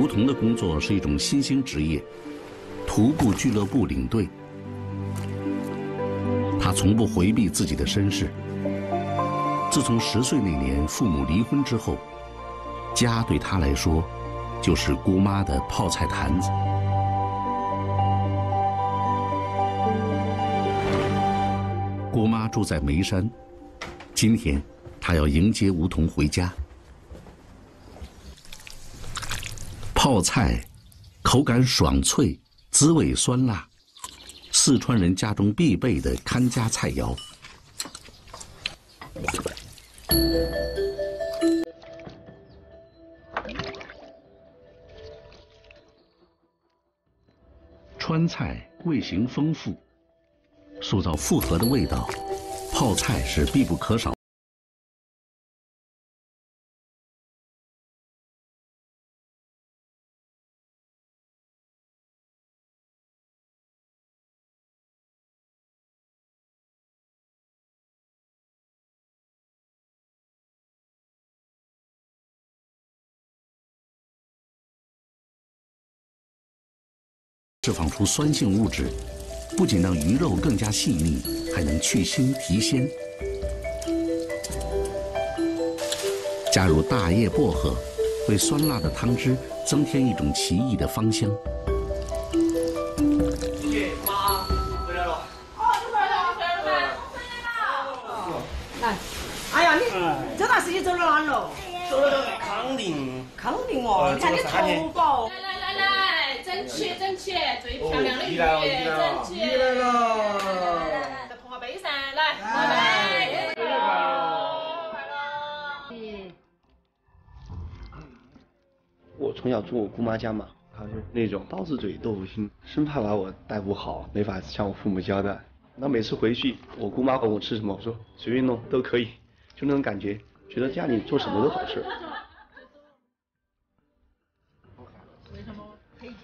梧桐的工作是一种新兴职业——徒步俱乐部领队。他从不回避自己的身世。自从10岁那年父母离婚之后，家对他来说就是姑妈的泡菜坛子。姑妈住在眉山，今天她要迎接梧桐回家。泡菜口感爽脆，滋味酸辣，四川人家中必备的看家菜肴。川菜味型丰富，塑造复合的味道，泡菜是必不可少。释放出酸性物质，不仅让鱼肉更加细腻，还能去腥提鲜。加入大叶薄荷，为酸辣的汤汁增添一种奇异的芳香。 姐妈回来了。哦，你回来了，回来了。来，哎呀，你这段时间走到哪了？ 走了康定。 康定哦，你看你头发。 来，整齐整齐，最漂亮的鱼，整齐。 鱼来了。 再碰下杯噻，来。 我从小住我姑妈家嘛，她是那种刀子嘴豆腐心，生怕把我带不好，没法向我父母交代。那每次回去，我姑妈问我吃什么，我说随便弄都可以，就那种感觉，觉得家里做什么都好吃。 为什么黑鸡？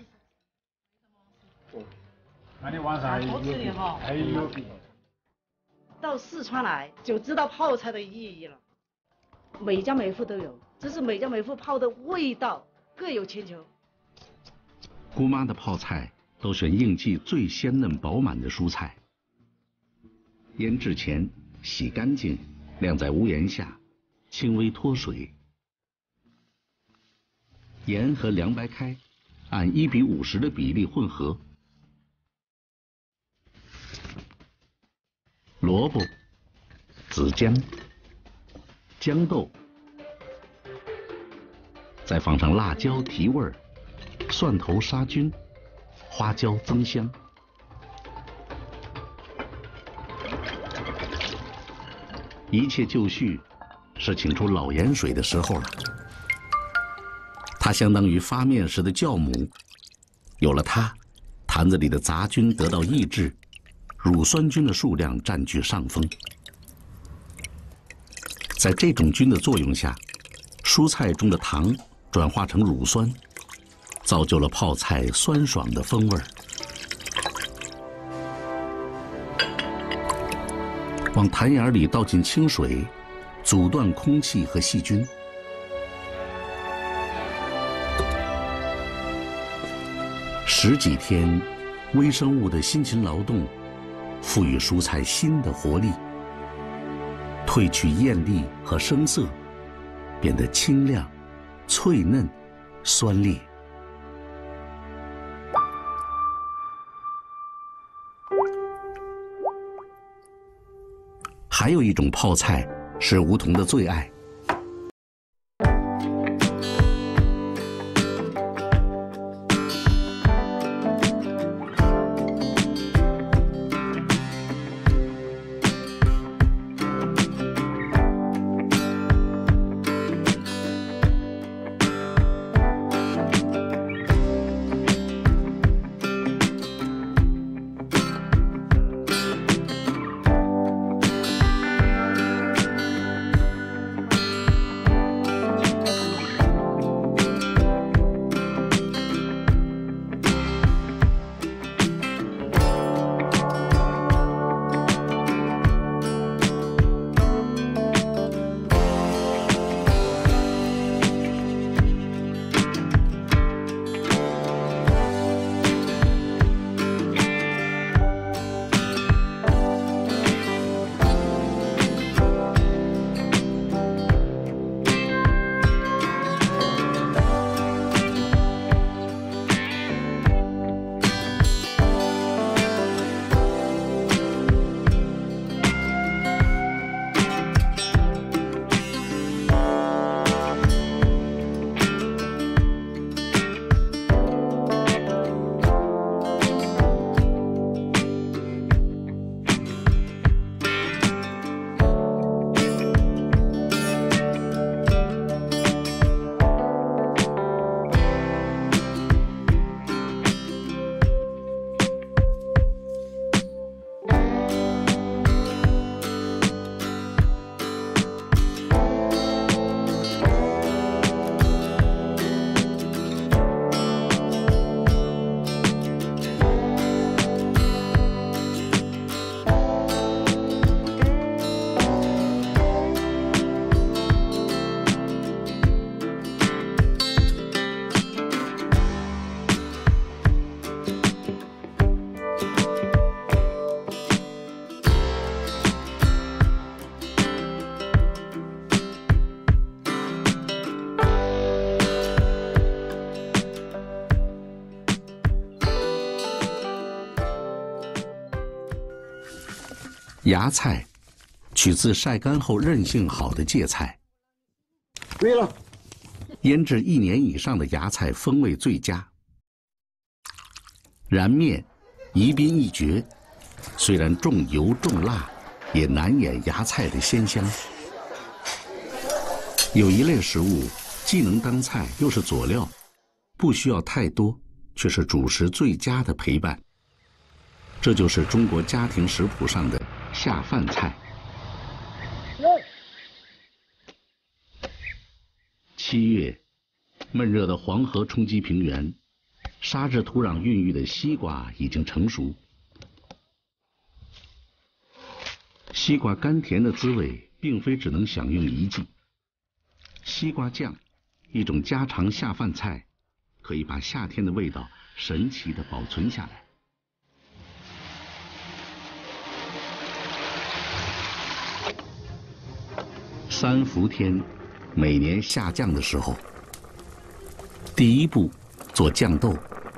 那你晚上还有到四川来就知道泡菜的意义了。每家每户都有，只是每家每户泡的味道各有千秋。 姑妈的泡菜都选应季最鲜嫩饱满的蔬菜，腌制前洗干净，晾在屋檐下，轻微脱水。盐和凉白开按1:50的比例混合。萝卜、紫姜、豇豆，再放上辣椒提味儿，蒜头杀菌，花椒增香。一切就绪，是请出老盐水的时候了。它相当于发面时的酵母，有了它，坛子里的杂菌得到抑制，乳酸菌的数量占据上风。在这种菌的作用下，蔬菜中的糖转化成乳酸，造就了泡菜酸爽的风味儿。往坛眼里倒进清水，阻断空气和细菌。10几天，微生物的辛勤劳动，赋予蔬菜新的活力，褪去艳丽和生涩，变得清亮、脆嫩、酸烈。还有一种泡菜是梧桐的最爱。 芽菜取自晒干后韧性好的芥菜。 对了， 腌制1年以上的芽菜风味最佳。燃面，宜宾一绝，虽然重油重辣，也难掩芽菜的鲜香。有一类食物既能当菜又是佐料，不需要太多，却是主食最佳的陪伴。这就是中国家庭食谱上的下饭菜。7月，闷热的黄河冲击平原，沙质土壤孕育的西瓜已经成熟。西瓜甘甜的滋味，并非只能享用一季。西瓜酱，一种家常下饭菜，可以把夏天的味道神奇地保存下来。3伏天，每年下酱的时候，第一步做酱豆。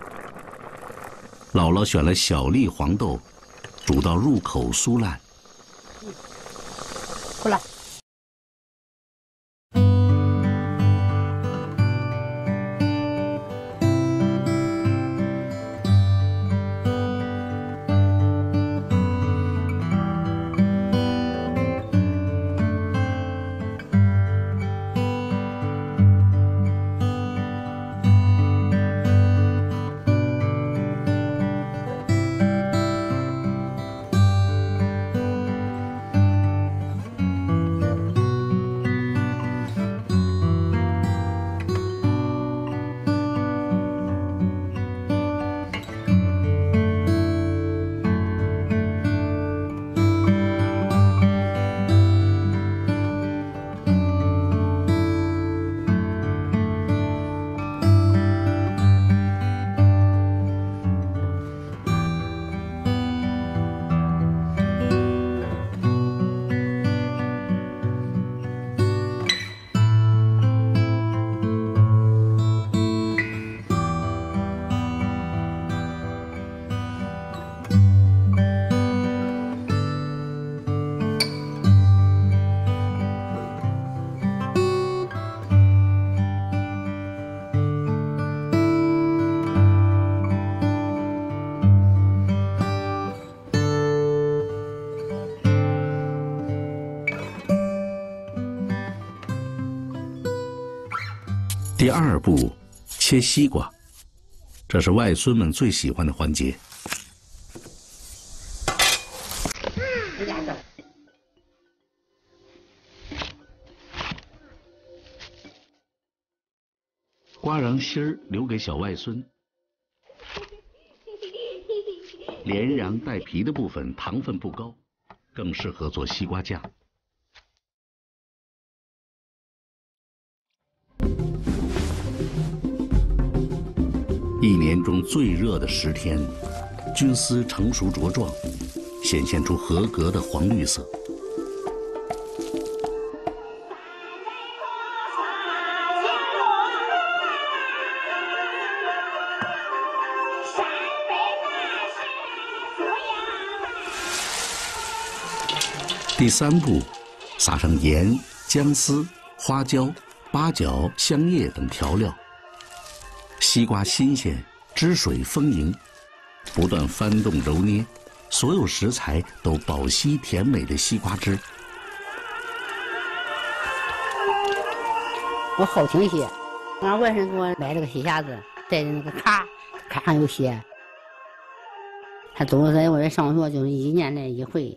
姥姥选了小粒黄豆，煮到入口酥烂。 过来。 第2步，切西瓜，这是外孙们最喜欢的环节。瓜瓤芯儿留给小外孙，连瓤带皮的部分糖分不高，更适合做西瓜酱。1年中最热的10天，菌丝成熟茁壮，显现出合格的黄绿色。第3步，撒上盐、姜丝、花椒、八角、香叶等调料。西瓜新鲜，汁水丰盈，不断翻动揉捏，所有食材都饱吸甜美的西瓜汁。 我好听些，俺外甥给我买了个西匣子，带着那个卡上有写。他都在我这上学，就是1年来1回。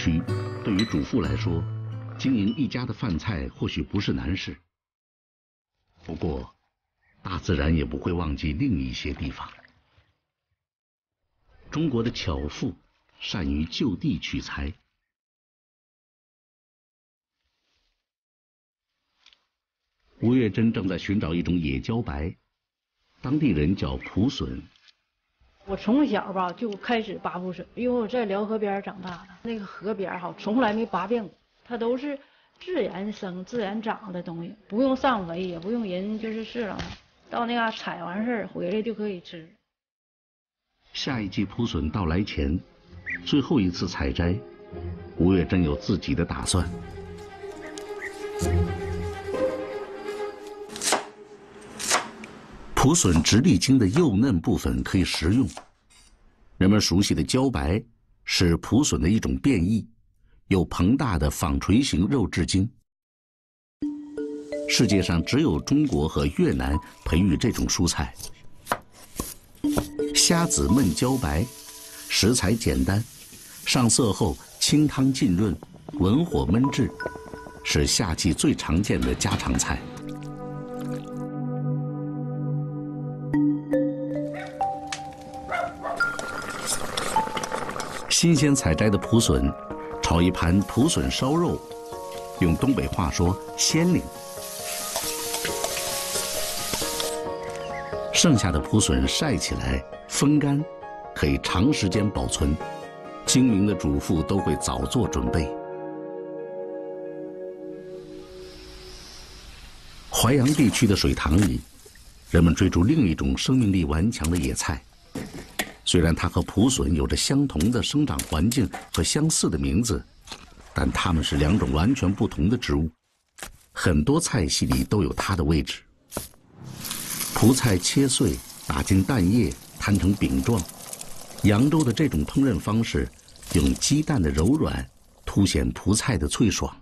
区，对于主妇来说，经营一家的饭菜或许不是难事。不过，大自然也不会忘记另一些地方。中国的巧妇善于就地取材。吴月珍正在寻找一种野茭白，当地人叫蒲笋。 我从小吧就开始拔蒲笋，因为我在辽河边长大的，那个河边从来没拔遍过，它都是自然生、自然长的东西，不用上肥，也不用人就是饲料，到那嘎采完事儿回来就可以吃。 下一季蒲笋到来前，最后一次采摘，吴月珍有自己的打算。蒲笋直立茎的幼嫩部分可以食用。人们熟悉的茭白是蒲笋的一种变异，有膨大的纺锤形肉质茎。世界上只有中国和越南培育这种蔬菜。虾子焖茭白，食材简单，上色后清汤浸润，文火焖制，是夏季最常见的家常菜。新鲜采摘的蒲笋，炒一盘蒲笋烧肉，用东北话说鲜灵。剩下的蒲笋晒起来风干，可以长时间保存。精明的主妇都会早做准备。淮阳地区的水塘里，人们追逐另一种生命力顽强的野菜。虽然它和蒲笋有着相同的生长环境和相似的名字，但它们是两种完全不同的植物。很多菜系里都有它的位置。蒲菜切碎，打进蛋液，摊成饼状。扬州的这种烹饪方式，用鸡蛋的柔软凸显蒲菜的脆爽。